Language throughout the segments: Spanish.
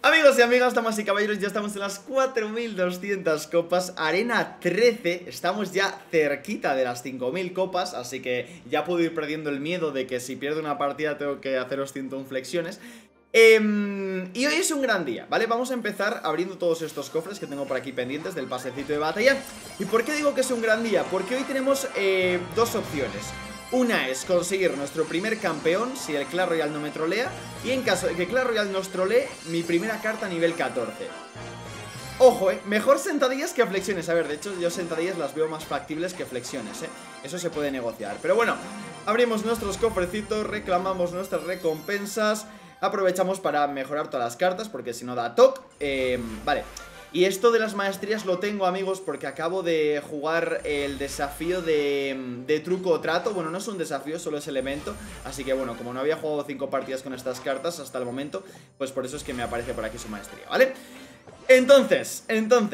Amigos y amigas, damas y caballeros, ya estamos en las 4200 copas, arena 13, estamos ya cerquita de las 5000 copas, así que ya puedo ir perdiendo el miedo de que si pierdo una partida tengo que haceros 101 flexiones. Y hoy es un gran día, ¿vale? Vamos a empezar abriendo todos estos cofres que tengo por aquí pendientes del pasecito de batalla. ¿Y por qué digo que es un gran día? Porque hoy tenemos dos opciones. Una es conseguir nuestro primer campeón si el Clash Royale no me trolea, y en caso de que Clash Royale nos trolee, mi primera carta a nivel 14. Ojo, mejor sentadillas que flexiones. A ver, de hecho yo sentadillas las veo más factibles que flexiones, eso se puede negociar. Pero bueno, abrimos nuestros cofrecitos, reclamamos nuestras recompensas, aprovechamos para mejorar todas las cartas porque si no da toc. Vale. Y esto de las maestrías lo tengo, amigos, porque acabo de jugar el desafío de truco o trato. Bueno, no es un desafío, solo es elemento. Así que bueno, como no había jugado 5 partidas con estas cartas hasta el momento, pues por eso es que me aparece por aquí su maestría, ¿vale? Entonces,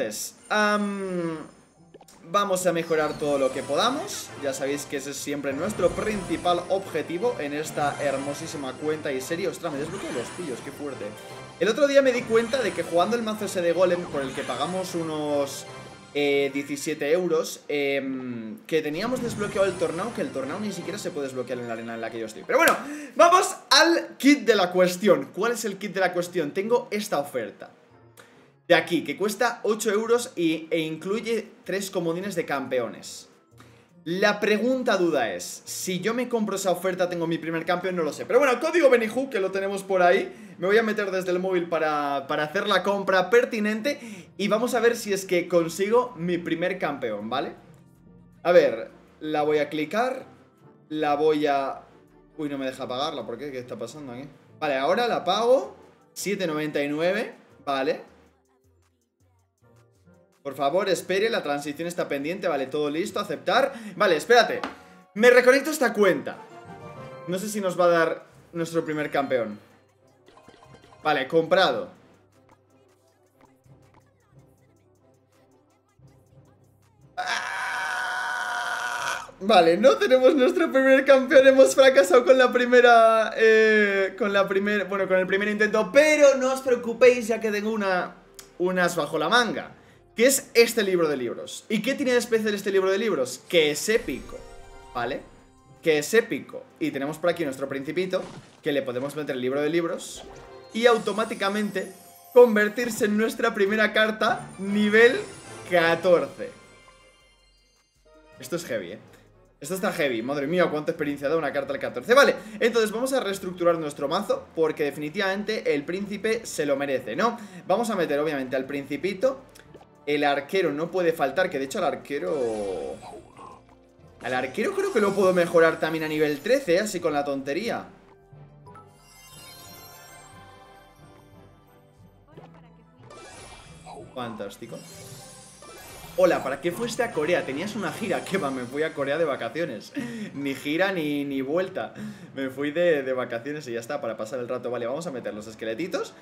vamos a mejorar todo lo que podamos. Ya sabéis que ese es siempre nuestro principal objetivo en esta hermosísima cuenta y serie. Ostras, me desbloqueo los pillos, qué fuerte. El otro día me di cuenta de que jugando el mazo ese de Golem, por el que pagamos unos 17 euros, que teníamos desbloqueado el torneo, que el torneo ni siquiera se puede desbloquear en la arena en la que yo estoy. Pero bueno, vamos al kit de la cuestión. ¿Cuál es el kit de la cuestión? Tengo esta oferta de aquí, que cuesta 8 euros e incluye 3 comodines de campeones. La pregunta duda es, si yo me compro esa oferta, ¿tengo mi primer campeón? No lo sé. Pero bueno, código Benihú, que lo tenemos por ahí. Me voy a meter desde el móvil para hacer la compra pertinente. Y vamos a ver si es que consigo mi primer campeón, ¿vale? A ver, la voy a clicar. La voy a... Uy, no me deja pagarla, ¿por qué? ¿Qué está pasando aquí? Vale, ahora la pago 7,99, vale. Por favor, espere, la transición está pendiente. Vale, todo listo, aceptar. Vale, espérate, me reconecto a esta cuenta. No sé si nos va a dar nuestro primer campeón. Vale, comprado. Vale, no tenemos nuestro primer campeón. Hemos fracasado con la primera bueno, con el primer intento. Pero no os preocupéis, ya que tengo unas bajo la manga, que es este libro de libros. ¿Y qué tiene de especial este libro de libros? Que es épico, ¿vale? Que es épico. Y tenemos por aquí nuestro principito, que le podemos meter el libro de libros y automáticamente convertirse en nuestra primera carta nivel 14. Esto es heavy, Esto está heavy, madre mía, cuánta experiencia da una carta al 14. Vale, entonces vamos a reestructurar nuestro mazo, porque definitivamente el príncipe se lo merece, ¿no? Vamos a meter obviamente al principito. El arquero no puede faltar, que de hecho al arquero creo que lo puedo mejorar también a nivel 13, así con la tontería. Fantástico. Hola, ¿para qué fuiste a Corea? Tenías una gira. ¿Qué va? Me fui a Corea de vacaciones. Ni gira ni vuelta. Me fui de vacaciones y ya está, para pasar el rato. Vale, vamos a meter los esqueletitos.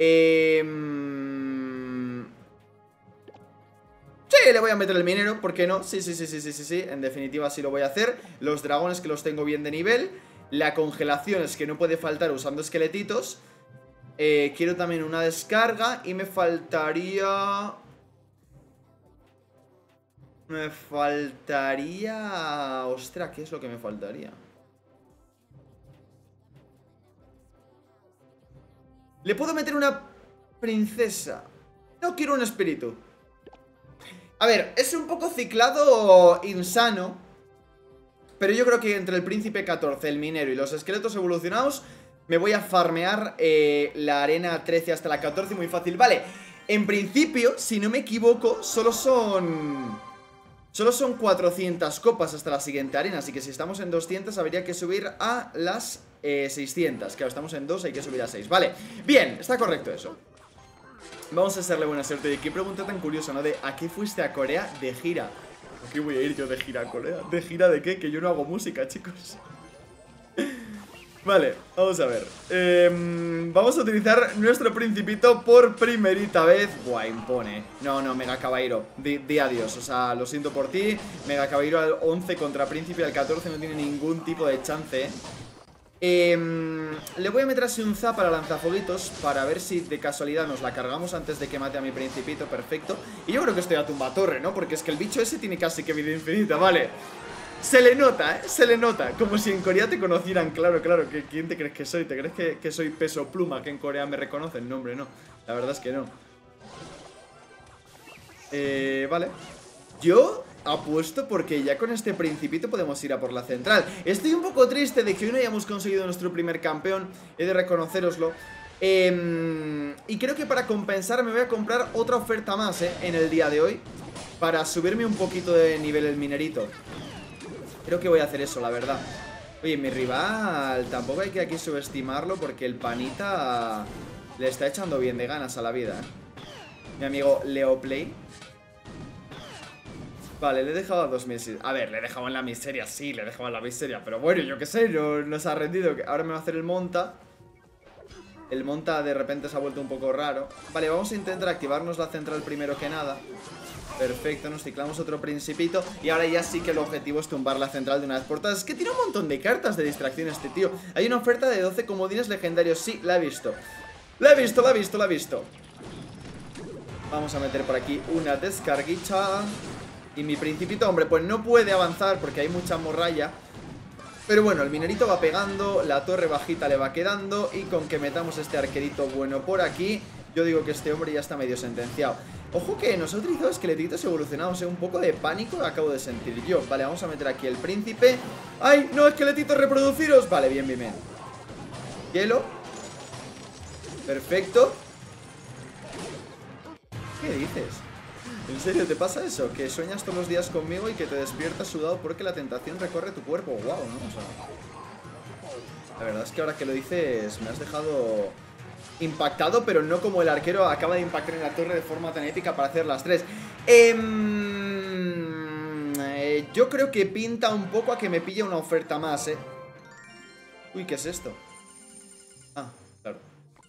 Sí, le voy a meter el minero, ¿por qué no? Sí, en definitiva sí lo voy a hacer. Los dragones, que los tengo bien de nivel. La congelación es que no puede faltar usando esqueletitos. Quiero también una descarga. Y me faltaría... Ostras, ¿qué es lo que me faltaría? Le puedo meter una princesa. No quiero un espíritu. A ver, es un poco ciclado insano, pero yo creo que entre el príncipe 14, el minero y los esqueletos evolucionados me voy a farmear la arena 13 hasta la 14 muy fácil. Vale, en principio, si no me equivoco, solo son 400 copas hasta la siguiente arena. Así que si estamos en 200 habría que subir a las 600. Claro, estamos en 2, hay que subir a 6. Vale, bien, está correcto eso. Vamos a hacerle buena suerte. Y qué pregunta tan curiosa, ¿no? De ¿a qué fuiste a Corea de gira? ¿A qué voy a ir yo de gira a Corea? ¿De gira de qué? Que yo no hago música, chicos. Vale, vamos a ver. Vamos a utilizar nuestro principito por primerita vez. Buah, impone. No, Mega Caballero, di adiós. O sea, lo siento por ti. Mega Caballero al 11 contra príncipe al 14 no tiene ningún tipo de chance, Le voy a meter así un zap para lanzafueguitos para ver si de casualidad nos la cargamos antes de que mate a mi principito. Perfecto. Y yo creo que estoy a tumba torre, ¿no? Porque es que el bicho ese tiene casi que vida infinita, vale. Se le nota, ¿eh? Se le nota. Como si en Corea te conocieran. Claro, claro. ¿Quién te crees que soy? ¿Te crees que soy Peso Pluma? Que en Corea me reconocen. No, hombre, no. La verdad es que no. Vale. Yo apuesto porque ya con este principito podemos ir a por la central. Estoy un poco triste de que hoy no hayamos conseguido nuestro primer campeón. He de reconocéroslo. Y creo que para compensar me voy a comprar otra oferta más, en el día de hoy. Para subirme un poquito de nivel el minerito. Creo que voy a hacer eso, la verdad. Oye, mi rival tampoco hay que aquí subestimarlo porque el panita le está echando bien de ganas a la vida, Mi amigo Leoplay. Vale, le he dejado a 2 meses. A ver, le he dejado en la miseria, sí, le he dejado en la miseria. Pero bueno, yo qué sé, no se ha rendido. Ahora me va a hacer el monta. El monta de repente se ha vuelto un poco raro. Vale, vamos a intentar activarnos la central primero que nada. Perfecto, nos ciclamos otro principito. Y ahora ya sí que el objetivo es tumbar la central de una vez por todas. Es que tiene un montón de cartas de distracción este tío. Hay una oferta de 12 comodines legendarios. Sí, la he visto. La he visto, la he visto, la he visto. Vamos a meter por aquí una descarguicha. Y mi principito, hombre, pues no puede avanzar porque hay mucha morralla. Pero bueno, el minerito va pegando, la torre bajita le va quedando. Y con que metamos este arquerito bueno por aquí, yo digo que este hombre ya está medio sentenciado. Ojo que nos ha utilizado esqueletitos evolucionados, un poco de pánico acabo de sentir yo. Vale, vamos a meter aquí el príncipe. ¡Ay, no, esqueletitos reproduciros! Vale, bien, bien, bien. Hielo. Perfecto. ¿Qué dices? ¿En serio te pasa eso? Que sueñas todos los días conmigo y que te despiertas sudado porque la tentación recorre tu cuerpo. Wow, ¿no? O sea, la verdad es que ahora que lo dices me has dejado impactado, pero no como el arquero acaba de impactar en la torre de forma tan épica para hacer las 3. Yo creo que pinta un poco a que me pille una oferta más, Uy, ¿qué es esto? Ah, claro.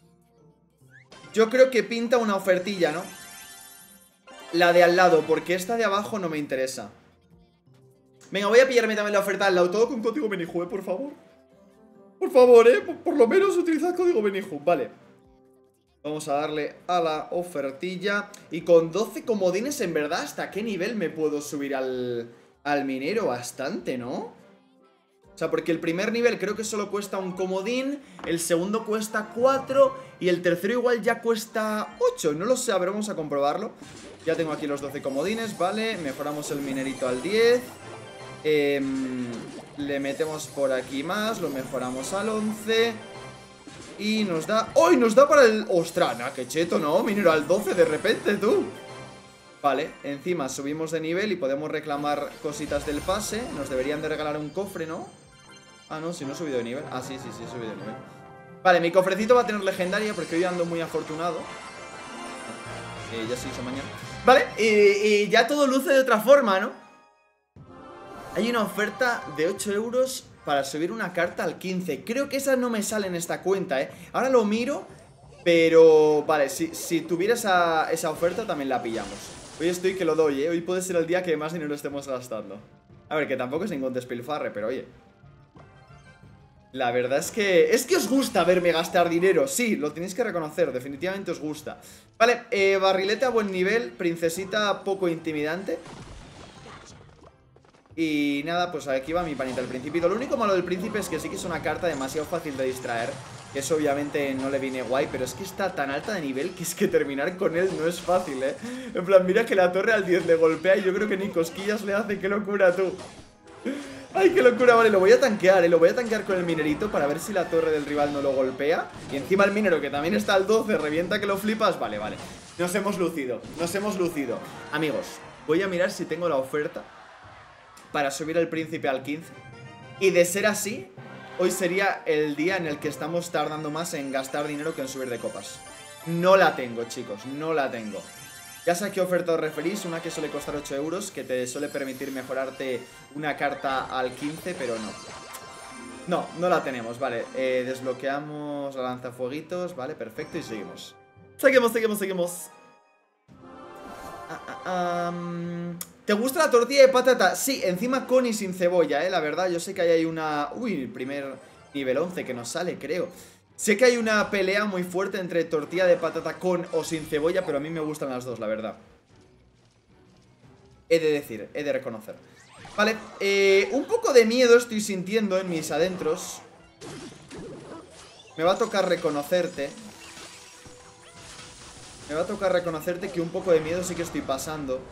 Yo creo que pinta una ofertilla, ¿no? La de al lado, porque esta de abajo no me interesa. Venga, voy a pillarme también la oferta al lado. Todo con código Benihue, por favor. Por favor, por lo menos utilizad código Benihue. Vale. Vamos a darle a la ofertilla. Y con 12 comodines, en verdad, ¿hasta qué nivel me puedo subir al minero? Bastante, ¿no? O sea, porque el primer nivel creo que solo cuesta un comodín. El segundo cuesta 4. Y el tercero igual ya cuesta 8. No lo sé, a ver, vamos a comprobarlo. Ya tengo aquí los 12 comodines, vale. Mejoramos el minerito al 10. Le metemos por aquí más. Lo mejoramos al 11. Y nos da... ¡Oh! Nos da para el... ¡Ostras! Nah, ¡qué cheto! No, minero al 12 de repente, tú. Vale, encima subimos de nivel y podemos reclamar cositas del pase. Nos deberían de regalar un cofre, ¿no? Ah, no, si no he subido de nivel. Ah, sí, sí, sí, he subido de nivel. Vale, mi cofrecito va a tener legendaria porque hoy ando muy afortunado. Ya se hizo mañana. Vale, y ya todo luce de otra forma, ¿no? Hay una oferta de 8 euros para subir una carta al 15. Creo que esa no me sale en esta cuenta, Ahora lo miro, pero... Vale, si tuviera esa oferta también la pillamos. Hoy estoy que lo doy, Hoy puede ser el día que más dinero estemos gastando. A ver, que tampoco es ningún despilfarre, pero oye. La verdad es que... Es que os gusta verme gastar dinero. Sí, lo tenéis que reconocer, definitivamente os gusta. Vale, barrilete a buen nivel. Princesita poco intimidante. Y nada, pues aquí va mi panita el principito. Lo único malo del príncipe es que sí que es una carta demasiado fácil de distraer. Que eso obviamente no le viene guay. Pero es que está tan alta de nivel que es que terminar con él no es fácil, En plan, mira que la torre al 10 le golpea y yo creo que ni cosquillas le hace. ¡Qué locura, tú! ¡Ay, qué locura! Vale, lo voy a tanquear, Lo voy a tanquear con el minerito para ver si la torre del rival no lo golpea. Y encima el minero, que también está al 12, revienta que lo flipas. Vale, vale. Nos hemos lucido, nos hemos lucido. Amigos, voy a mirar si tengo la oferta para subir el príncipe al 15. Y de ser así, hoy sería el día en el que estamos tardando más en gastar dinero que en subir de copas. No la tengo, chicos, no la tengo. Ya sé a qué oferta os referís, una que suele costar 8 euros, que te suele permitir mejorarte una carta al 15, pero no. No, no la tenemos, vale. Desbloqueamos la lanzafueguitos, vale, perfecto, y seguimos. Seguimos, seguimos, seguimos. ¿Te gusta la tortilla de patata? Sí, encima con y sin cebolla, la verdad, yo sé que ahí hay una... Uy, nivel 11 que nos sale, creo. Sé que hay una pelea muy fuerte entre tortilla de patata con o sin cebolla, pero a mí me gustan las dos, la verdad. He de decir, he de reconocer. Vale, un poco de miedo estoy sintiendo en mis adentros. Me va a tocar reconocerte. Me va a tocar reconocerte que un poco de miedo sí que estoy pasando.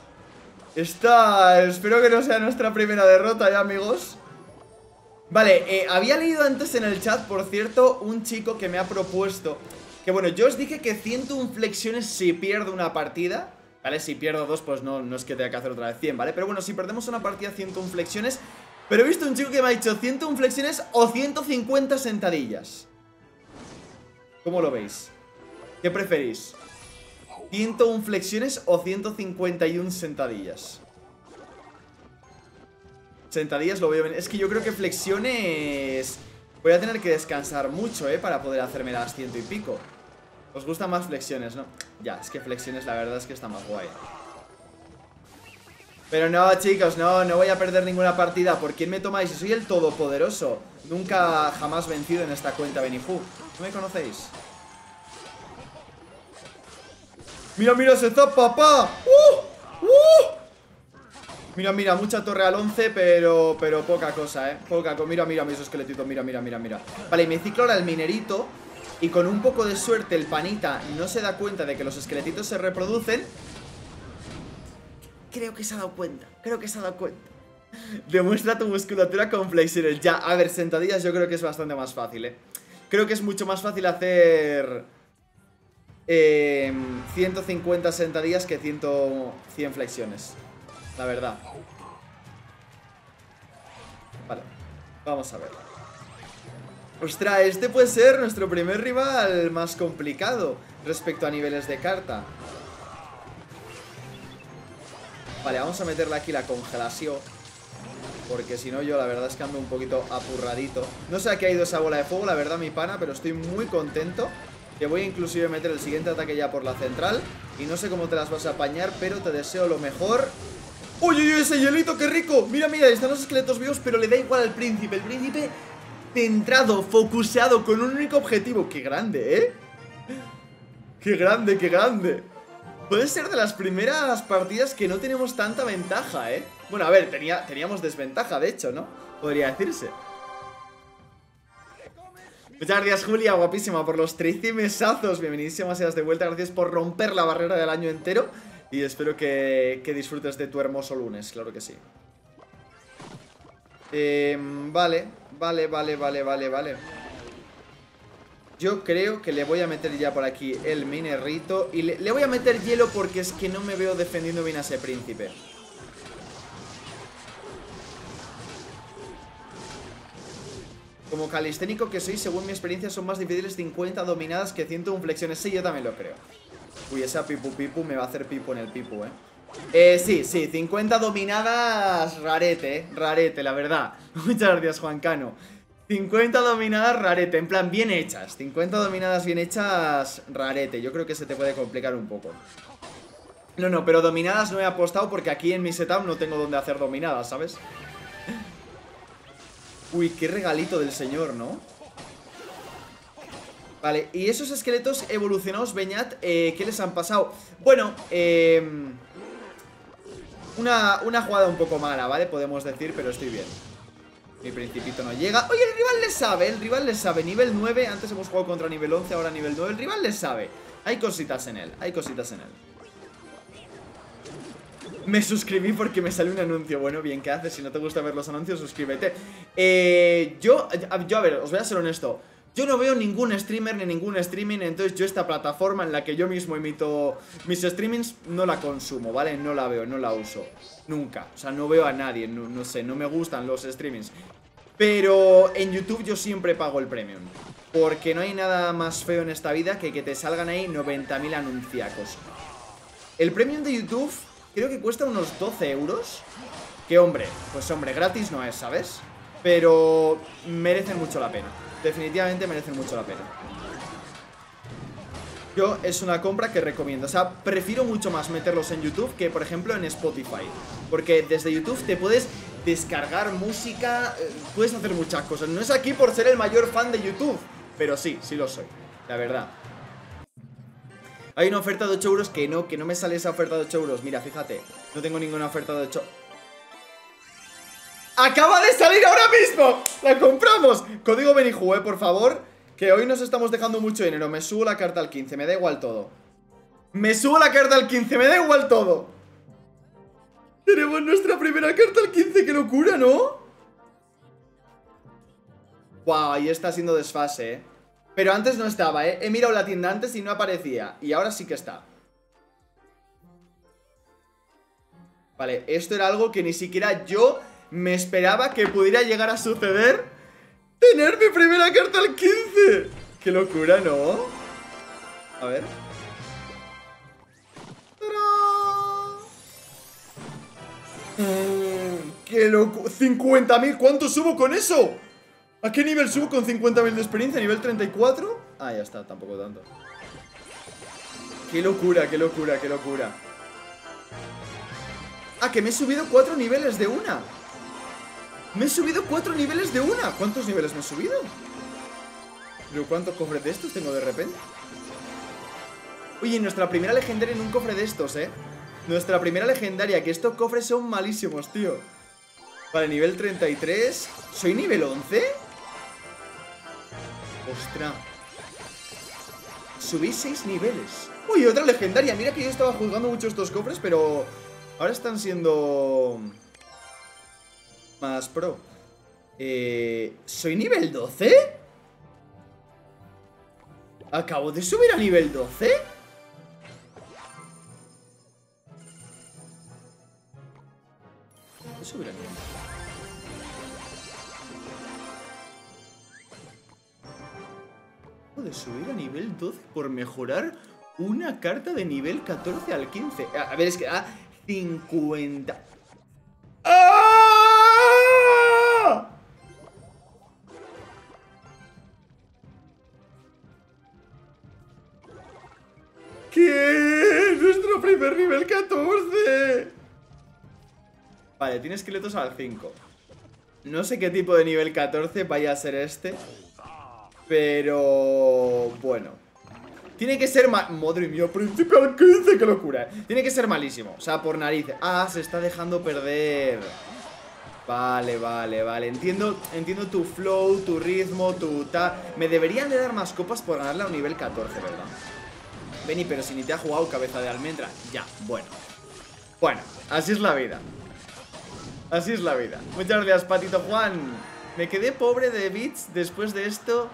Espero que no sea nuestra primera derrota, ¿ya, amigos? Vale, había leído antes en el chat, por cierto, un chico que me ha propuesto que, bueno, yo os dije que 101 flexiones si pierdo una partida, ¿vale? Si pierdo dos, pues no es que tenga que hacer otra vez 100, ¿vale? Pero bueno, si perdemos una partida 101 flexiones. Pero he visto un chico que me ha dicho 101 flexiones o 150 sentadillas. ¿Cómo lo veis? ¿Qué preferís? ¿101 flexiones o 151 sentadillas? Sentadillas lo veo bien. Es que yo creo que flexiones voy a tener que descansar mucho, para poder hacerme las 100 y pico. Os gustan más flexiones, ¿no? Ya, es que flexiones la verdad es que está más guay. Pero no, chicos, no voy a perder ninguna partida. ¿Por quién me tomáis? Soy el todopoderoso. Nunca, jamás vencido en esta cuenta Benifu. ¿No me conocéis? Mira, mira, se está papá. Mira, mucha torre al 11, pero poca cosa, mira mis esqueletitos, mira. Vale, me ciclo ahora el minerito. Y con un poco de suerte el panita no se da cuenta de que los esqueletitos se reproducen. Creo que se ha dado cuenta. Demuestra tu musculatura con flexiones. Ya, a ver, sentadillas yo creo que es bastante más fácil, Creo que es mucho más fácil hacer 150 sentadillas que 100 flexiones. La verdad. Vale, vamos a ver. Ostras, este puede ser nuestro primer rival más complicado respecto a niveles de carta. Vale, vamos a meterle aquí la congelación, porque si no yo la verdad es que ando un poquito apurradito. No sé a qué ha ido esa bola de fuego, la verdad, mi pana, pero estoy muy contento. Que voy a inclusive meter el siguiente ataque ya por la central. Y no sé cómo te las vas a apañar, pero te deseo lo mejor. ¡Uy, uy, uy! ¡Ese hielito, qué rico! Mira, están los esqueletos vivos, pero le da igual al príncipe. El príncipe centrado, focuseado, con un único objetivo. ¡Qué grande, ¡Qué grande! Puede ser de las primeras partidas que no tenemos tanta ventaja, Bueno, a ver, teníamos desventaja, de hecho, ¿no? Podría decirse. Muchas gracias, Julia, guapísima, por los 13 mesazos. Bienvenidísimas seas de vuelta. Gracias por romper la barrera del año entero. Y espero que disfrutes de tu hermoso lunes, claro que sí. Vale. Yo creo que le voy a meter ya por aquí el minerrito. Y le voy a meter hielo porque es que no me veo defendiendo bien a ese príncipe. Como calisténico que soy, según mi experiencia, son más difíciles 50 dominadas que 101 flexiones. Sí, yo también lo creo. Uy, esa pipu me va a hacer pipo en el pipu, Sí, 50 dominadas, rarete, la verdad. Muchas gracias, Juan Cano. 50 dominadas, rarete, en plan, bien hechas. 50 dominadas bien hechas, rarete. Yo creo que se te puede complicar un poco. No, pero dominadas no he apostado porque aquí en mi setup no tengo donde hacer dominadas, ¿sabes? Uy, qué regalito del señor, ¿no? Vale, y esos esqueletos evolucionados, Beñat, ¿qué les han pasado? Bueno, una jugada un poco mala, ¿vale? Podemos decir, pero estoy bien. Mi principito no llega. Oye, el rival le sabe, nivel 9, antes hemos jugado contra nivel 11, ahora nivel 9. El rival le sabe. Hay cositas en él. Me suscribí porque me salió un anuncio. Bueno, bien, ¿qué haces? Si no te gusta ver los anuncios, suscríbete. Yo, a ver, os voy a ser honesto. Yo no veo ningún streamer ni ningún streaming. Entonces yo esta plataforma en la que yo mismo emito mis streamings no la consumo, ¿vale? No la veo, no la uso. Nunca, o sea, no veo a nadie, no sé, no me gustan los streamings. Pero en YouTube yo siempre pago el premium, porque no hay nada más feo en esta vida que te salgan ahí 90.000 anunciacos. El premium de YouTube creo que cuesta unos 12 euros. Que hombre, pues hombre, gratis no es, ¿sabes? Pero merecen mucho la pena. Definitivamente merecen mucho la pena. Yo es una compra que recomiendo. O sea, prefiero mucho más meterlos en YouTube que, por ejemplo, en Spotify. Porque desde YouTube te puedes descargar música, puedes hacer muchas cosas. No es aquí por ser el mayor fan de YouTube, pero sí, sí lo soy, la verdad. Hay una oferta de 8 euros que no me sale esa oferta de 8 euros. Mira, fíjate, no tengo ninguna oferta de 8. ¡Acaba de salir ahora mismo! ¡La compramos! Código Benihue, por favor, que hoy nos estamos dejando mucho dinero. Me subo la carta al 15, me da igual todo. Me subo la carta al 15, me da igual todo. Tenemos nuestra primera carta al 15, qué locura, ¿no? Wow, ahí está siendo desfase, Pero antes no estaba, He mirado la tienda antes y no aparecía. Y ahora sí que está. Vale, esto era algo que ni siquiera yo me esperaba que pudiera llegar a suceder. Tener mi primera carta al 15. Qué locura, ¿no? A ver. ¡Qué loco! ¡50.000! ¿Cuánto subo con eso? ¿A qué nivel subo con 50.000 de experiencia? ¿Nivel 34? Ah, ya está, tampoco tanto. ¡Qué locura, qué locura, qué locura! Ah, que me he subido 4 niveles de una. Me he subido 4 niveles de una. ¿Cuántos niveles me he subido? ¿Pero cuántos cofres de estos tengo de repente? Oye, nuestra primera legendaria en un cofre de estos, Nuestra primera legendaria, que estos cofres son malísimos, tío. Vale, nivel 33. ¿Soy nivel 11? Ostras. Subí 6 niveles. Uy, otra legendaria. Mira que yo estaba juzgando mucho estos cofres, pero ahora están siendo más pro. ¿Soy nivel 12? ¿Acabo de subir a nivel 12? Subir a nivel. Puedo subir a nivel 12 por mejorar una carta de nivel 14 al 15. A ver, es que 50. ¡Ah! ¿Qué? Nuestro primer nivel 14. Vale, tiene esqueletos al 5. No sé qué tipo de nivel 14 vaya a ser este, pero bueno, tiene que ser madre mía, príncipe al 15, qué locura. Tiene que ser malísimo, o sea, por narices. Ah, se está dejando perder. Vale, vale, vale. Entiendo tu flow, tu ritmo, me deberían de dar más copas por ganarle a un nivel 14, ¿verdad? Benny, pero si ni te ha jugado cabeza de almendra. Ya, bueno. Bueno, así es la vida. Así es la vida. Muchas gracias, Patito Juan. Me quedé pobre de bits después de esto.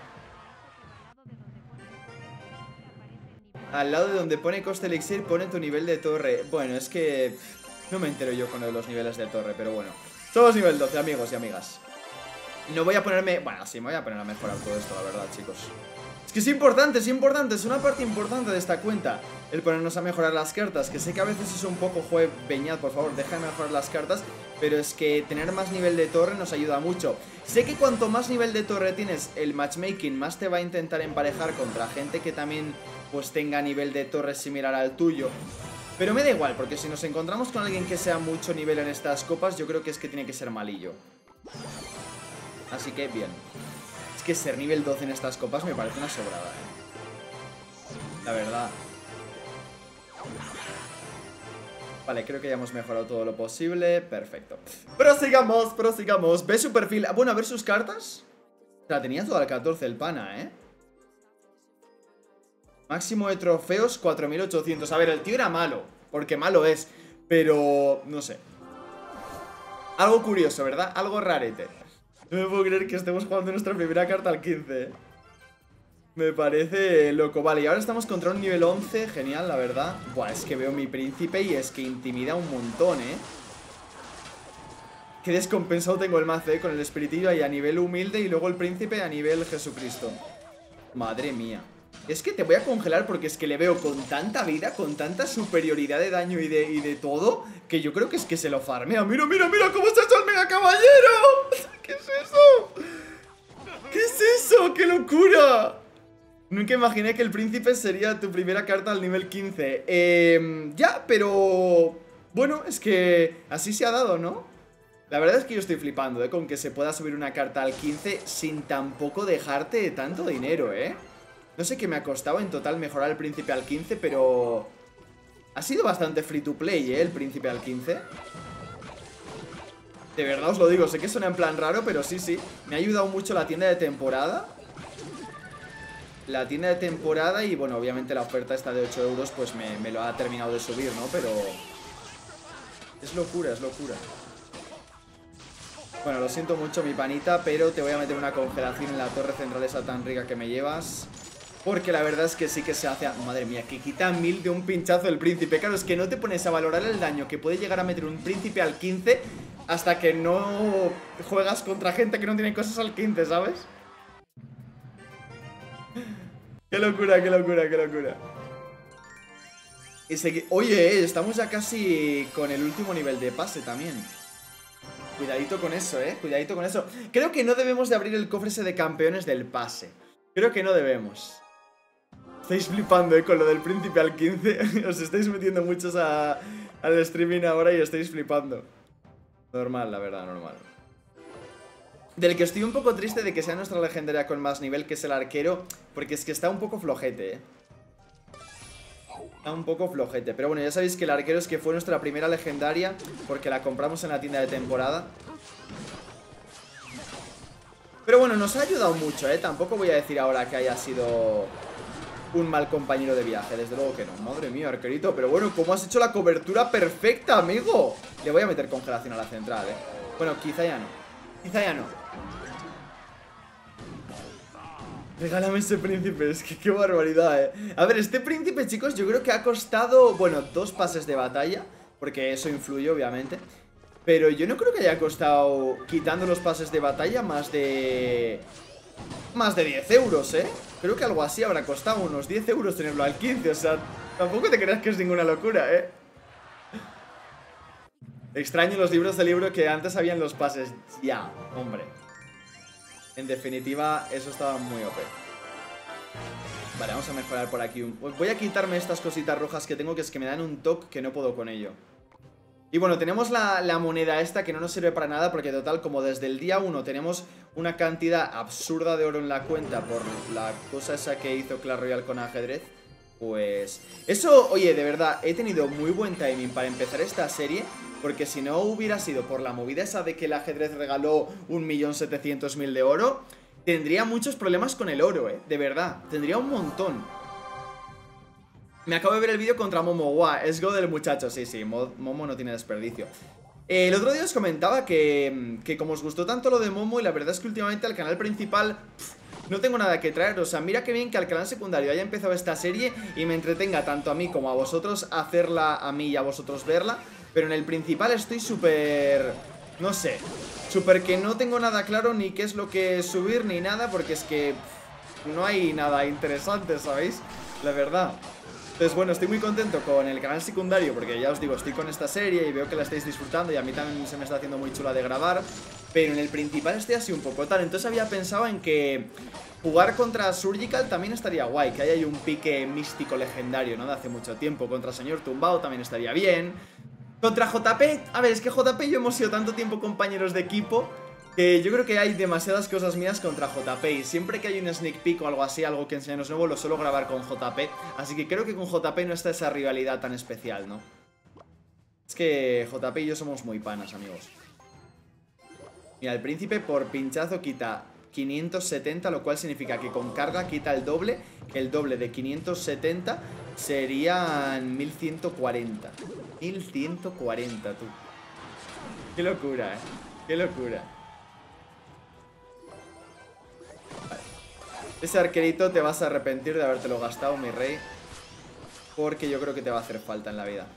Al lado de donde pone coste elixir pone tu nivel de torre. Bueno, es que no me entero yo con los niveles de torre, pero bueno. Somos nivel 12, amigos y amigas. No voy a ponerme... Bueno, sí, me voy a poner a mejorar todo esto, la verdad, chicos. Es que es importante, es una parte importante de esta cuenta el ponernos a mejorar las cartas. Que sé que a veces es un poco Beñat, por favor, deja de mejorar las cartas. Pero es que tener más nivel de torre nos ayuda mucho. Sé que cuanto más nivel de torre tienes, el matchmaking más te va a intentar emparejar contra gente que también pues tenga nivel de torre similar al tuyo. Pero me da igual, porque si nos encontramos con alguien que sea mucho nivel en estas copas, yo creo que es que tiene que ser malillo. Así que bien. Es que ser nivel 12 en estas copas me parece una sobrada, la verdad. Vale, creo que ya hemos mejorado todo lo posible. Perfecto. Prosigamos, prosigamos. ¿Ves su perfil? Bueno, a ver sus cartas. O sea, tenía todo al 14 el pana, Máximo de trofeos 4800. A ver, el tío era malo, porque malo es, pero no sé. Algo curioso, ¿verdad? Algo rarete. No me puedo creer que estemos jugando nuestra primera carta al 15. Me parece loco. Vale, y ahora estamos contra un nivel 11. Genial, la verdad. Buah, es que veo mi príncipe y es que intimida un montón, Qué descompensado tengo el mazo, con el espiritillo ahí a nivel humilde y luego el príncipe a nivel Jesucristo. Madre mía. Es que te voy a congelar porque es que le veo con tanta vida, con tanta superioridad de daño y de todo, que yo creo que es que se lo farmea. Mira, mira, mira cómo está hecho el mega caballero. ¿Qué es eso? ¿Qué es eso? ¡Qué locura! Nunca imaginé que el príncipe sería tu primera carta al nivel 15. Ya, pero... Bueno, es que así se ha dado, ¿no? La verdad es que yo estoy flipando, con que se pueda subir una carta al 15 sin tampoco dejarte tanto dinero, No sé qué me ha costado en total mejorar el príncipe al 15, pero... ha sido bastante free to play, el príncipe al 15. De verdad os lo digo, sé que suena en plan raro, pero sí. Me ha ayudado mucho la tienda de temporada. La tienda de temporada y, bueno, obviamente la oferta esta de 8 euros, pues me lo ha terminado de subir, ¿no? Pero... es locura, es locura. Bueno, lo siento mucho, mi panita, pero te voy a meter una congelación en la torre central esa tan rica que me llevas. Porque la verdad es que sí que se hace... madre mía, que quita 1000 de un pinchazo el príncipe. Claro, es que no te pones a valorar el daño que puede llegar a meter un príncipe al 15 hasta que no juegas contra gente que no tiene cosas al 15, ¿sabes? Qué locura, qué locura, qué locura. Y oye, estamos ya casi con el último nivel de pase también. Cuidadito con eso, cuidadito con eso. Creo que no debemos de abrir el cofre ese de campeones del pase. Creo que no debemos. Estáis flipando, con lo del príncipe al 15. Os estáis metiendo muchos al streaming ahora y estáis flipando. Normal, la verdad, normal. Del que estoy un poco triste de que sea nuestra legendaria con más nivel, que es el arquero, porque es que está un poco flojete, Está un poco flojete, pero bueno, ya sabéis que el arquero es que fue nuestra primera legendaria porque la compramos en la tienda de temporada. Pero bueno, nos ha ayudado mucho, tampoco voy a decir ahora que haya sido un mal compañero de viaje, desde luego que no. Madre mía, arquerito, pero bueno, ¿cómo has hecho la cobertura perfecta, amigo? Le voy a meter congelación a la central, Bueno, quizá ya no. Quizá ya no. Regálame ese príncipe, es que qué barbaridad, A ver, este príncipe, chicos, yo creo que ha costado, bueno, 2 pases de batalla, porque eso influye, obviamente. Pero yo no creo que haya costado, quitando los pases de batalla, más de 10 euros, Creo que algo así habrá costado, unos 10 euros tenerlo al 15, o sea, tampoco te creas que es ninguna locura, Extraño los libros de libro que antes habían los pases. Ya, hombre. En definitiva, eso estaba muy OP. Vale, vamos a mejorar por aquí voy a quitarme estas cositas rojas que tengo, que es que me dan un toque que no puedo con ello. Y bueno, tenemos la moneda esta que no nos sirve para nada porque total, como desde el día 1 tenemos una cantidad absurda de oro en la cuenta por la cosa esa que hizo Clash Royale con ajedrez, pues... eso, oye, de verdad, he tenido muy buen timing para empezar esta serie, porque si no hubiera sido por la movida esa de que el ajedrez regaló 1.700.000 de oro, tendría muchos problemas con el oro, de verdad, tendría un montón. Me acabo de ver el vídeo contra Momo, guau, es go del muchacho, sí, Momo no tiene desperdicio. El otro día os comentaba que como os gustó tanto lo de Momo, y la verdad es que últimamente al canal principal no tengo nada que traer, o sea, mira qué bien que al canal secundario haya empezado esta serie y me entretenga tanto a mí como a vosotros hacerla, a mí y a vosotros verla. Pero en el principal estoy súper... no sé, súper que no tengo nada claro ni qué es lo que subir ni nada, porque es que no hay nada interesante, ¿sabéis? La verdad. Entonces, bueno, estoy muy contento con el canal secundario porque ya os digo, estoy con esta serie y veo que la estáis disfrutando y a mí también se me está haciendo muy chula de grabar. Pero en el principal estoy así un poco tal. Entonces había pensado en que jugar contra Surgical también estaría guay, que haya un pique místico legendario, ¿no? De hace mucho tiempo. Contra Señor Tumbado también estaría bien. Contra JP, a ver, es que JP y yo hemos sido tanto tiempo compañeros de equipo que yo creo que hay demasiadas cosas mías contra JP. Y siempre que hay un sneak peek o algo así, algo que enseñarnos nuevo, lo suelo grabar con JP. Así que creo que con JP no está esa rivalidad tan especial, ¿no? Es que JP y yo somos muy panas, amigos. Mira, el príncipe por pinchazo quita 570, lo cual significa que con carga quita el doble. El doble de 570 serían 1140. 1140, tú. Qué locura, qué locura. Vale. Ese arquerito te vas a arrepentir de habértelo gastado, mi rey, porque yo creo que te va a hacer falta en la vida.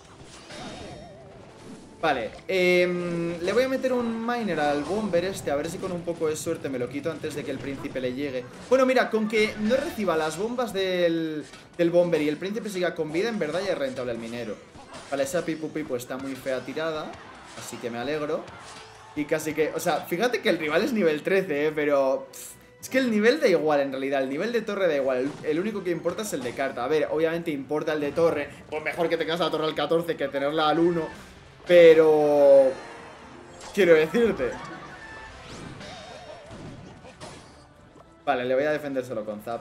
Vale, le voy a meter un miner al bomber este, a ver si con un poco de suerte me lo quito antes de que el príncipe le llegue. Bueno, mira, con que no reciba las bombas del bomber y el príncipe siga con vida, en verdad ya es rentable el minero. Vale, esa Pipu Pipu está muy fea tirada, así que me alegro. Y casi que, o sea, fíjate que el rival es nivel 13, pero... es que el nivel da igual en realidad, el nivel de torre da igual, el único que importa es el de carta. A ver, obviamente importa el de torre, pues mejor que tengas la torre al 14 que tenerla al 1. Pero... quiero decirte. Vale, le voy a defender solo con Zap.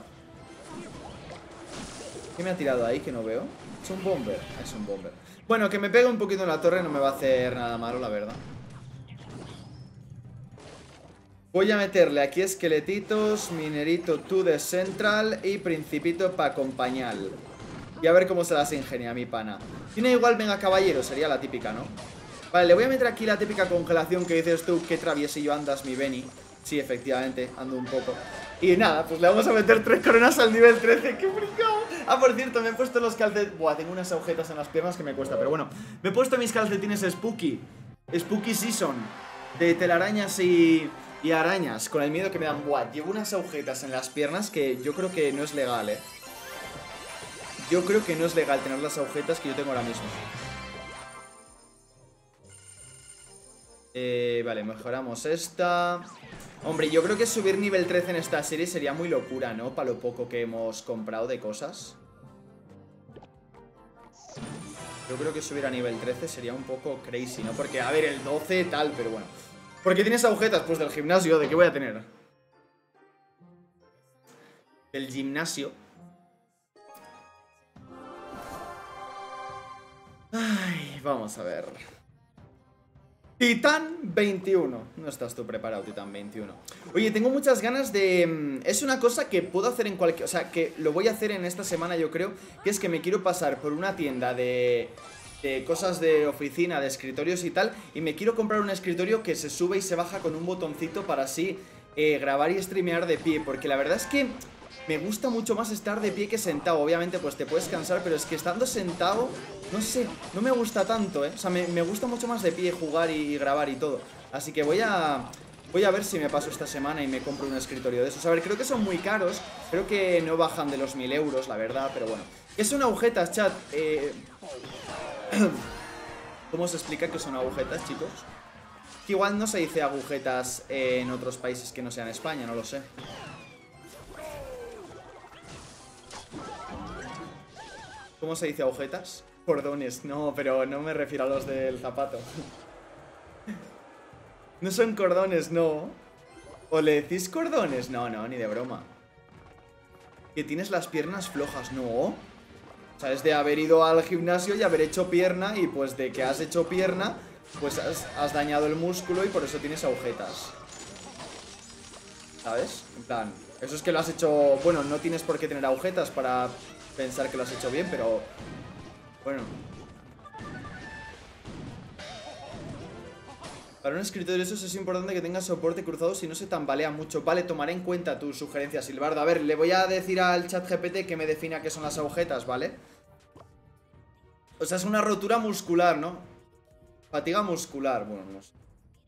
¿Qué me ha tirado ahí que no veo? Es un bomber. Es un bomber. Bueno, que me pegue un poquito en la torre no me va a hacer nada malo, la verdad. Voy a meterle aquí esqueletitos, minerito to the central y principito para acompañar. Y a ver cómo se las ingenia mi pana. Tiene igual venga caballero, sería la típica, ¿no? Vale, le voy a meter aquí la típica congelación que dices tú, qué traviesillo andas mi Benny. Sí, efectivamente, ando un poco. Y nada, pues le vamos a meter 3 coronas al nivel 13, ¡qué bricao! Ah, por cierto, me he puesto los calcetines. Buah, tengo unas agujetas en las piernas que me cuesta, pero bueno. Me he puesto mis calcetines Spooky Season, de telarañas y arañas, con el miedo que me dan. Buah, llevo unas agujetas en las piernas que yo creo que no es legal, Yo creo que no es legal tener las agujetas que yo tengo ahora mismo. Vale, mejoramos esta. Hombre, yo creo que subir nivel 13 en esta serie sería muy locura, ¿no? Para lo poco que hemos comprado de cosas. Yo creo que subir a nivel 13 sería un poco crazy, ¿no? Porque, a ver, el 12 tal, pero bueno. ¿Por qué tienes agujetas? Pues del gimnasio, ¿de qué voy a tener? Del gimnasio. Ay, vamos a ver. Titán 21. No estás tú preparado, Titán 21. Oye, tengo muchas ganas de... Es una cosa que puedo hacer en cualquier... O sea, que lo voy a hacer en esta semana, yo creo. Que es que me quiero pasar por una tienda de cosas de oficina, de escritorios y tal. Y me quiero comprar un escritorio que se sube y se baja con un botoncito para así grabar y streamear de pie. Porque la verdad es que me gusta mucho más estar de pie que sentado. Obviamente pues te puedes cansar, pero es que estando sentado, no sé, no me gusta tanto, O sea, me gusta mucho más de pie jugar y grabar y todo. Así que voy a ver si me paso esta semana y me compro un escritorio de esos. A ver, creo que son muy caros. Creo que no bajan de los 1000 euros, la verdad, pero bueno. ¿Qué son agujetas, chat? ¿Cómo se explica que son agujetas, chicos? Que igual no se dice agujetas en otros países que no sean España, no lo sé. ¿Cómo se dice agujetas? Cordones, no, pero no me refiero a los del zapato. No son cordones, no. ¿O le decís cordones? No, no, ni de broma. Que tienes las piernas flojas, no. O sea, es de haber ido al gimnasio y haber hecho pierna. Y pues de que has hecho pierna, pues has dañado el músculo y por eso tienes agujetas. ¿Sabes? En plan, eso es que lo has hecho... Bueno, no tienes por qué tener agujetas para pensar que lo has hecho bien, pero... Bueno. Para un escritorio de esos es importante que tenga soporte cruzado si no se tambalea mucho. Vale, tomaré en cuenta tu sugerencia, Silbardo. A ver, le voy a decir al chat GPT que me defina qué son las agujetas, ¿vale? O sea, es una rotura muscular, ¿no? Fatiga muscular, bueno, no sé.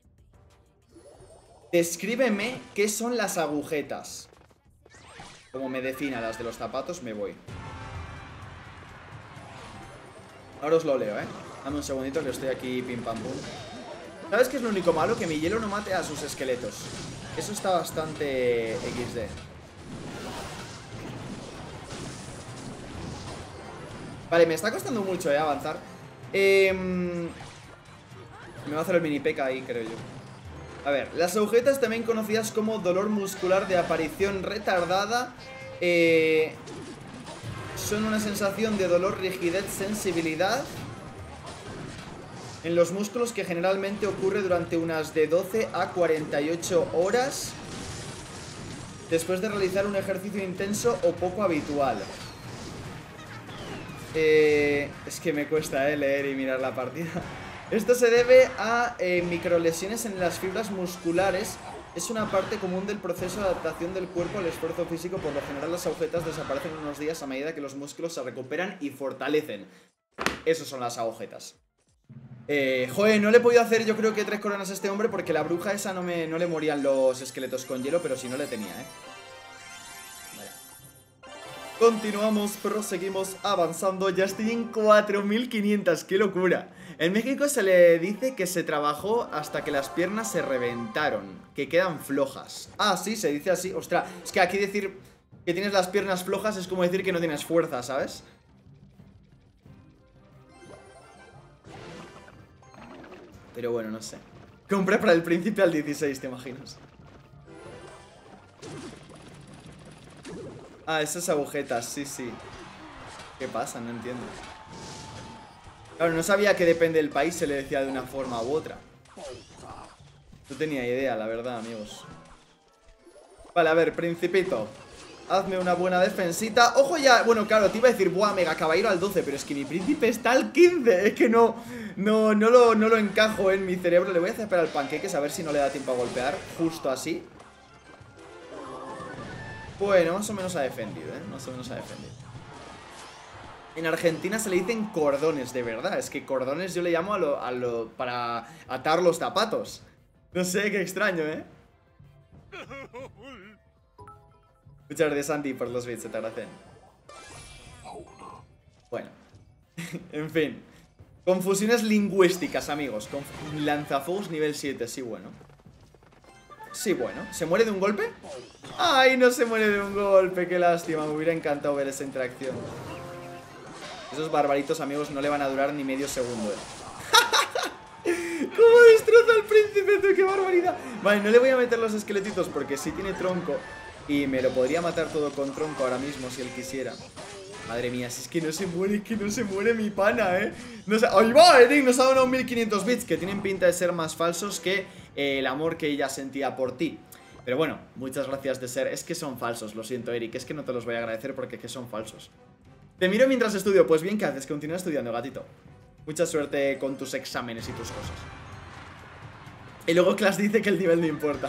Descríbeme qué son las agujetas. Como me defina las de los zapatos, me voy. Ahora os lo leo, Dame un segundito que estoy aquí pim pam pum. ¿Sabes qué es lo único malo? Que mi hielo no mate a sus esqueletos. Eso está bastante XD. Vale, me está costando mucho, avanzar. Me va a hacer el mini P.K. ahí, creo yo. A ver, las agujetas también conocidas como dolor muscular de aparición retardada. Son una sensación de dolor, rigidez, sensibilidad en los músculos que generalmente ocurre durante unas de 12 a 48 horas después de realizar un ejercicio intenso o poco habitual. Es que me cuesta leer y mirar la partida. Esto se debe a microlesiones en las fibras musculares. Es una parte común del proceso de adaptación del cuerpo al esfuerzo físico. Por lo general las agujetas desaparecen en unos días a medida que los músculos se recuperan y fortalecen. Esos son las agujetas. Joder, no le he podido hacer yo creo que 3 coronas a este hombre porque la bruja esa no le morían los esqueletos con hielo, pero si no le tenía, Vale. Continuamos, proseguimos avanzando. Ya estoy en 4500, qué locura. En México se le dice que se trabajó hasta que las piernas se reventaron, que quedan flojas. Ah, sí, se dice así. Ostras, es que aquí decir que tienes las piernas flojas es como decir que no tienes fuerza, ¿sabes? Pero bueno, no sé. Compré para el príncipe al 16, ¿te imaginas? Ah, esas agujetas, sí, sí. ¿Qué pasa? No entiendo. Claro, no sabía que depende del país se le decía de una forma u otra. No tenía idea, la verdad, amigos. Vale, a ver, principito. Hazme una buena defensita. Ojo ya, bueno, claro, te iba a decir, buah, mega caballero al 12, pero es que mi príncipe está al 15. Es que no lo encajo en mi cerebro. Le voy a hacer al panqueques a ver si no le da tiempo a golpear. Justo así. Bueno, más o menos ha defendido, más o menos ha defendido. En Argentina se le dicen cordones, de verdad. Es que cordones yo le llamo para atar los zapatos. No sé, qué extraño, Muchas gracias, Santi, por los bits, se te agradecen. Bueno. En fin. Confusiones lingüísticas, amigos. Lanzafuegos nivel 7, sí, bueno. Sí, bueno. ¿Se muere de un golpe? ¡Ay, no se muere de un golpe! ¡Qué lástima! Me hubiera encantado ver esa interacción. Esos barbaritos, amigos, no le van a durar ni medio segundo, ¿Cómo destroza al príncipe, tú? ¡Qué barbaridad! Vale, no le voy a meter los esqueletitos porque sí tiene tronco. Y me lo podría matar todo con tronco ahora mismo si él quisiera. Madre mía, si es que no se muere mi pana, No sé, ¡ahí va, Eric! Nos ha donado 1500 bits, que tienen pinta de ser más falsos que el amor que ella sentía por ti. Pero bueno, muchas gracias de ser. Es que son falsos, lo siento, Eric. Es que no te los voy a agradecer porque que son falsos. Te miro mientras estudio. Pues bien, ¿qué haces? Continúa estudiando, gatito. Mucha suerte con tus exámenes y tus cosas. Y luego Clash dice que el nivel no importa.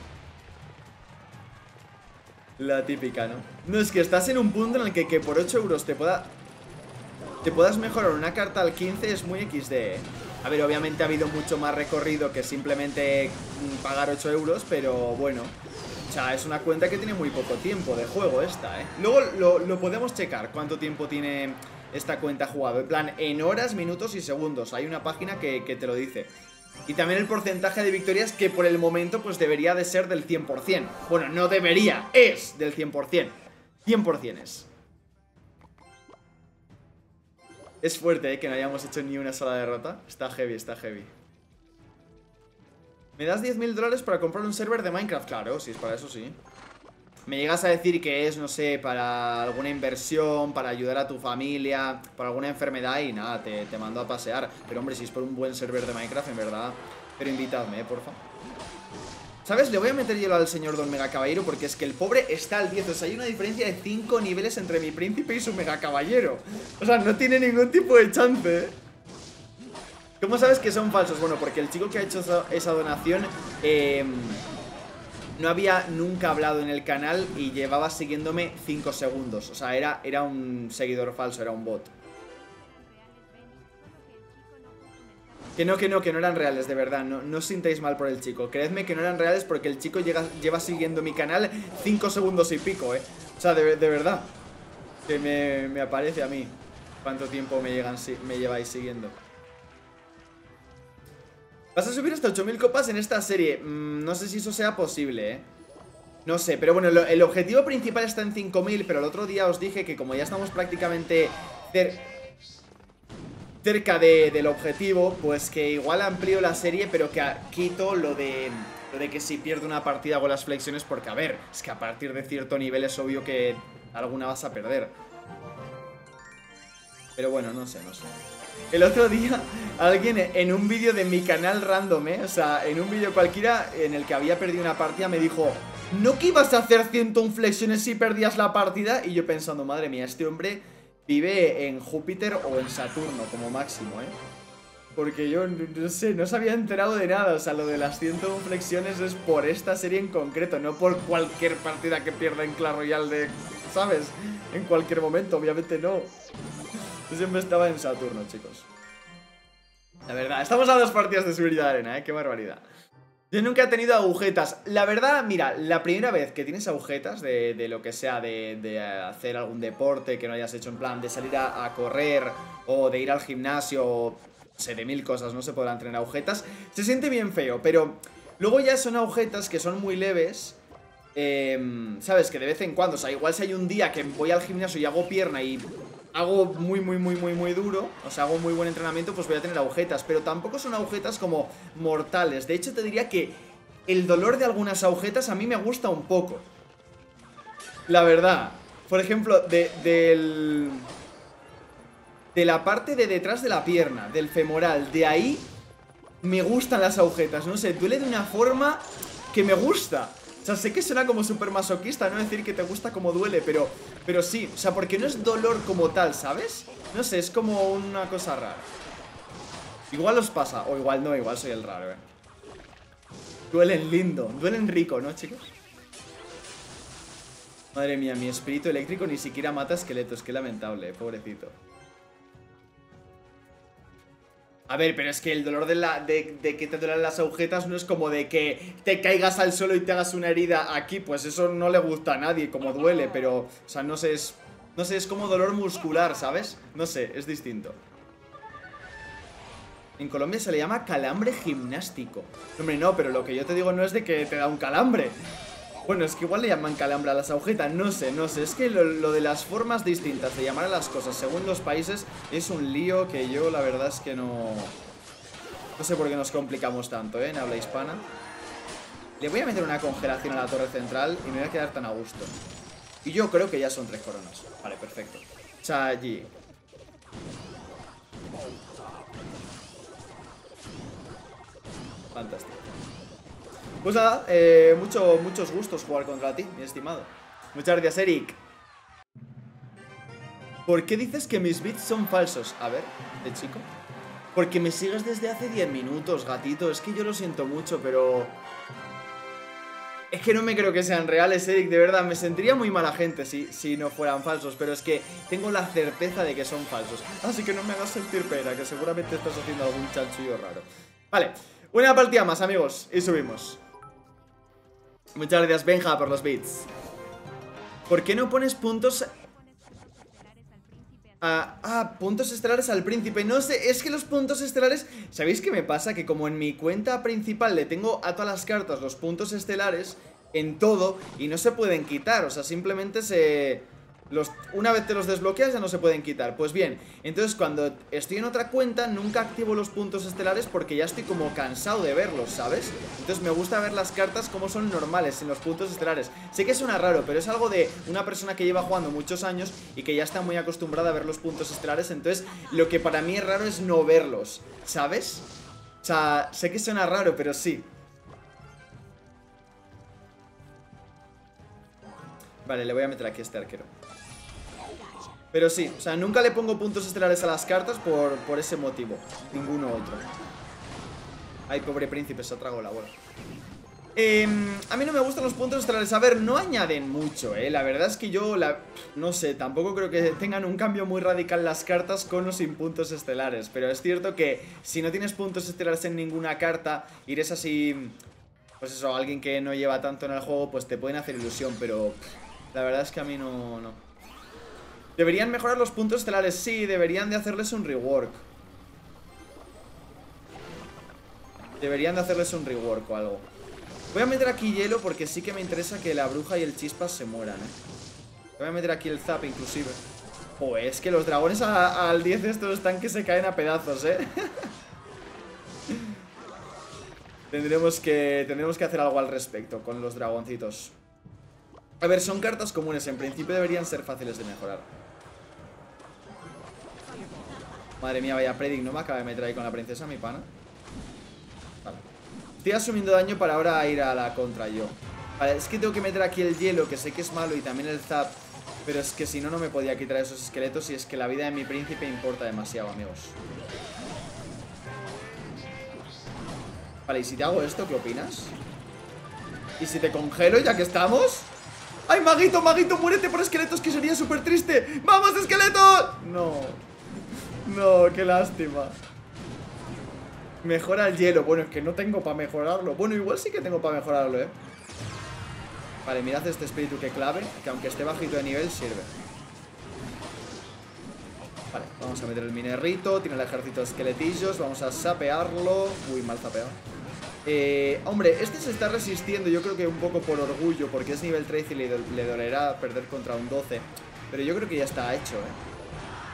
La típica, ¿no? No, es que estás en un punto en el que por 8 euros te puedas mejorar una carta al 15 es muy XD, A ver, obviamente ha habido mucho más recorrido que simplemente pagar 8 euros, pero bueno. O sea, es una cuenta que tiene muy poco tiempo de juego esta, Luego lo podemos checar cuánto tiempo tiene esta cuenta jugado. En plan, en horas, minutos y segundos. Hay una página que te lo dice. Y también el porcentaje de victorias que por el momento pues debería de ser del 100%. Bueno, no debería, es del 100%. 100% es. Es fuerte, que no hayamos hecho ni una sola derrota. Está heavy, está heavy. ¿Me das 10.000 dólares para comprar un server de Minecraft? Claro, si es para eso, sí. Me llegas a decir que es, no sé, para alguna inversión, para ayudar a tu familia, para alguna enfermedad y nada, te mando a pasear. Pero hombre, si es por un buen server de Minecraft, en verdad. Pero invitadme, porfa. ¿Sabes? Le voy a meter hielo al señor Don Mega Caballero porque es que el pobre está al 10. O sea, hay una diferencia de 5 niveles entre mi príncipe y su Mega Caballero. O sea, no tiene ningún tipo de chance, ¿Cómo sabes que son falsos? Bueno, porque el chico que ha hecho esa donación no había nunca hablado en el canal y llevaba siguiéndome 5 segundos. O sea, era un seguidor falso, era un bot. Que no eran reales, de verdad. No os sintáis mal por el chico. Creedme que no eran reales porque el chico lleva siguiendo mi canal 5 segundos y pico, O sea, de verdad. Que me aparece a mí cuánto tiempo me lleváis siguiendo. Vas a subir hasta 8000 copas en esta serie. No sé si eso sea posible, No sé, pero bueno, el objetivo principal está en 5000. Pero el otro día os dije que como ya estamos prácticamente cerca del objetivo, pues que igual amplío la serie, pero que quito lo de que si pierdo una partida hago las flexiones. Porque a ver, es que a partir de cierto nivel es obvio que alguna vas a perder. Pero bueno, no sé. El otro día, alguien en un vídeo de mi canal random, o sea, en un vídeo cualquiera en el que había perdido una partida, me dijo: ¿no que ibas a hacer 101 flexiones si perdías la partida? Y yo pensando, madre mía, este hombre vive en Júpiter o en Saturno como máximo, Porque yo, no sé, no se había enterado de nada. O sea, lo de las 101 flexiones es por esta serie en concreto, no por cualquier partida que pierda en Clash Royale ¿sabes? En cualquier momento, obviamente no. Yo siempre estaba en Saturno, chicos. La verdad, estamos a 2 partidas de subir de arena, Qué barbaridad. Yo nunca he tenido agujetas. La verdad, mira, la primera vez que tienes agujetas de lo que sea, de hacer algún deporte que no hayas hecho, en plan de salir a correr o de ir al gimnasio, o sé, de 1000 cosas, no se podrán tener agujetas. Se siente bien feo, pero luego ya son agujetas que son muy leves. ¿Sabes? Que de vez en cuando, o sea, igual si hay un día que voy al gimnasio y hago pierna y hago muy duro, o sea, hago muy buen entrenamiento, pues voy a tener agujetas. Pero tampoco son agujetas como mortales. De hecho, te diría que el dolor de algunas agujetas a mí me gusta un poco. La verdad. Por ejemplo, de la parte de detrás de la pierna, del femoral, de ahí me gustan las agujetas. No sé, duele de una forma que me gusta. O sea, sé que suena como súper masoquista, no decir que te gusta como duele, pero sí, o sea, porque no es dolor como tal, ¿sabes? No sé, es como una cosa rara. Igual os pasa, o igual no, igual soy el raro, Duelen lindo, duelen rico, ¿no, chicos? Madre mía, mi espíritu eléctrico ni siquiera mata esqueletos, qué lamentable, pobrecito. A ver, pero es que el dolor de que te duelen las agujetas no es como de que te caigas al suelo y te hagas una herida aquí. Pues eso no le gusta a nadie, como duele, pero... O sea, no sé, es como dolor muscular, ¿sabes? No sé, es distinto. En Colombia se le llama calambre gimnástico. Hombre, no, pero lo que yo te digo no es de que te da un calambre. Bueno, es que igual le llaman calambre a las agujetas, no sé, es que lo de las formas distintas de llamar a las cosas según los países es un lío que yo la verdad es que no sé por qué nos complicamos tanto, en habla hispana. Le voy a meter una congelación a la torre central y me voy a quedar tan a gusto. Y yo creo que ya son 3 coronas. Vale, perfecto. Chaji. Fantástico. Pues nada, muchos gustos jugar contra ti, mi estimado. Muchas gracias, Eric. ¿Por qué dices que mis bits son falsos? A ver, de chico. Porque me sigues desde hace 10 minutos, gatito. Es que yo lo siento mucho, pero... Es que no me creo que sean reales, Eric, de verdad. Me sentiría muy mala gente si no fueran falsos. Pero es que tengo la certeza de que son falsos. Así que no me hagas sentir pena, que seguramente estás haciendo algún chanchullo raro. Vale, una partida más, amigos, y subimos. Muchas gracias, Benja, por los bits. ¿Por qué no pones puntos? Puntos estelares al príncipe. No sé, es que los puntos estelares... ¿Sabéis qué me pasa? Que como en mi cuenta principal le tengo a todas las cartas los puntos estelares en todo y no se pueden quitar. O sea, simplemente una vez te los desbloqueas ya no se pueden quitar. Pues bien, entonces cuando estoy en otra cuenta nunca activo los puntos estelares porque ya estoy como cansado de verlos, ¿sabes? Entonces me gusta ver las cartas como son normales, sin los puntos estelares. Sé que suena raro, pero es algo de una persona que lleva jugando muchos años y que ya está muy acostumbrada a ver los puntos estelares. Entonces lo que para mí es raro es no verlos, ¿sabes? O sea, sé que suena raro, pero sí. Vale, le voy a meter aquí a este arquero. Pero sí, o sea, nunca le pongo puntos estelares a las cartas por ese motivo. Ninguno otro. Ay, pobre príncipe, se ha tragado la bola. A mí no me gustan los puntos estelares. A ver, no añaden mucho, La verdad es que yo, no sé, tampoco creo que tengan un cambio muy radical las cartas con o sin puntos estelares. Pero es cierto que si no tienes puntos estelares en ninguna carta y eres así, pues eso, alguien que no lleva tanto en el juego, pues te pueden hacer ilusión. Pero la verdad es que a mí no. ¿Deberían mejorar los puntos estelares? Sí, deberían de hacerles un rework. Deberían de hacerles un rework o algo. Voy a meter aquí hielo porque sí que me interesa que la bruja y el chispas se mueran, Voy a meter aquí el zap inclusive. Joder, es que los dragones al 10 estos están que se caen a pedazos, Tendremos que hacer algo al respecto con los dragoncitos. A ver, son cartas comunes, en principio deberían ser fáciles de mejorar. Madre mía, vaya predict, ¿no me acaba de meter ahí con la princesa, mi pana? Vale. Estoy asumiendo daño para ahora ir a la contra yo. Vale, es que tengo que meter aquí el hielo, que sé que es malo, y también el zap. Pero es que si no, no me podía quitar esos esqueletos. Y es que la vida de mi príncipe importa demasiado, amigos. Vale, y si te hago esto, ¿qué opinas? ¿Y si te congelo ya que estamos? ¡Ay, maguito, maguito, muérete por esqueletos, que sería súper triste! ¡Vamos, esqueletos! No, qué lástima. Mejora el hielo. Bueno, es que no tengo para mejorarlo. Bueno, igual sí que tengo para mejorarlo, Vale, mirad este espíritu que clave, que aunque esté bajito de nivel, sirve. Vale, vamos a meter el minerrito. Tiene el ejército de esqueletillos. Vamos a sapearlo. Uy, mal sapeado. Hombre, este se está resistiendo. Yo creo que un poco por orgullo, porque es nivel 13 y le dolerá perder contra un 12. Pero yo creo que ya está hecho,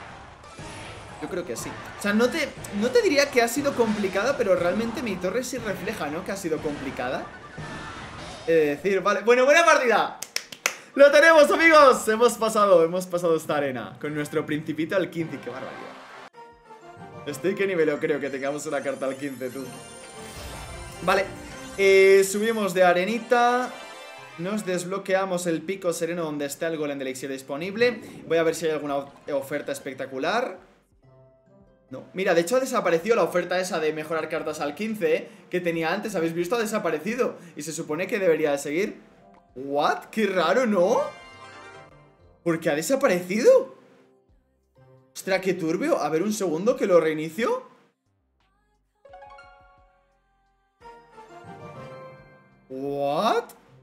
Yo creo que sí. O sea, no te diría que ha sido complicada, pero realmente mi torre sí refleja, ¿no? Que ha sido complicada. Es decir, vale. Bueno, buena partida. ¡Lo tenemos, amigos! Hemos pasado esta arena con nuestro principito al 15. ¡Qué barbaridad! Estoy que ni me lo creo que tengamos una carta al 15, tú. Vale. Subimos de arenita. Nos desbloqueamos el pico sereno donde está el golem de elixir disponible. Voy a ver si hay alguna oferta espectacular. No, mira, de hecho ha desaparecido la oferta esa de mejorar cartas al 15, que tenía antes, ¿habéis visto? Ha desaparecido. Y se supone que debería de seguir. ¿What? Qué raro, ¿no? ¿Por qué ha desaparecido? Ostras, qué turbio. A ver, un segundo que lo reinicio. ¿What?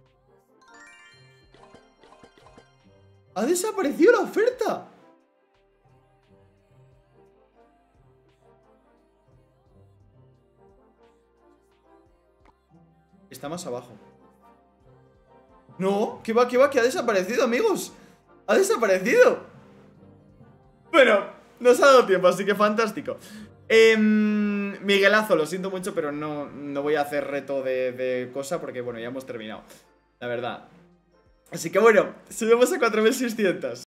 Ha desaparecido la oferta. Está más abajo. No, que va, que ha desaparecido, amigos. Ha desaparecido. Bueno, nos ha dado tiempo, así que fantástico. Miguelazo, lo siento mucho, pero no voy a hacer reto de cosa porque, bueno, ya hemos terminado, la verdad. Así que bueno, subimos a 4600.